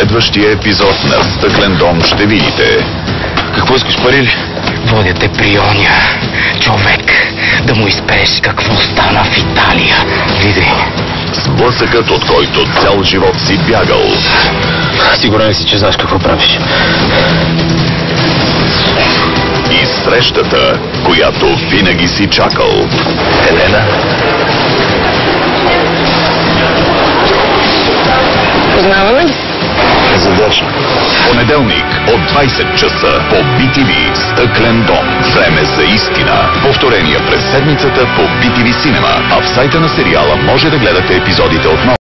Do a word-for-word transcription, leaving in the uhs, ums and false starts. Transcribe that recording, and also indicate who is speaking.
Speaker 1: следващия епизод на Стъклен дом ще видите.
Speaker 2: Какво искаш, пари ли?
Speaker 3: Водя те при оня човек, да му изпееш какво стана в Италия. Види.
Speaker 1: Сблъсъкът, от който цял живот си бягал.
Speaker 2: Сигурен си, че знаеш какво правиш.
Speaker 1: И срещата, която винаги си чакал.
Speaker 2: Елена?
Speaker 4: Познаваме ли се?
Speaker 2: Задача.
Speaker 1: Понеделник от двайсет часа по Би Ти Ви Стъклен дом. Време за истина. Повторения през седмицата по Би Ти Ви Синема, а в сайта на сериала може да гледате епизодите отново.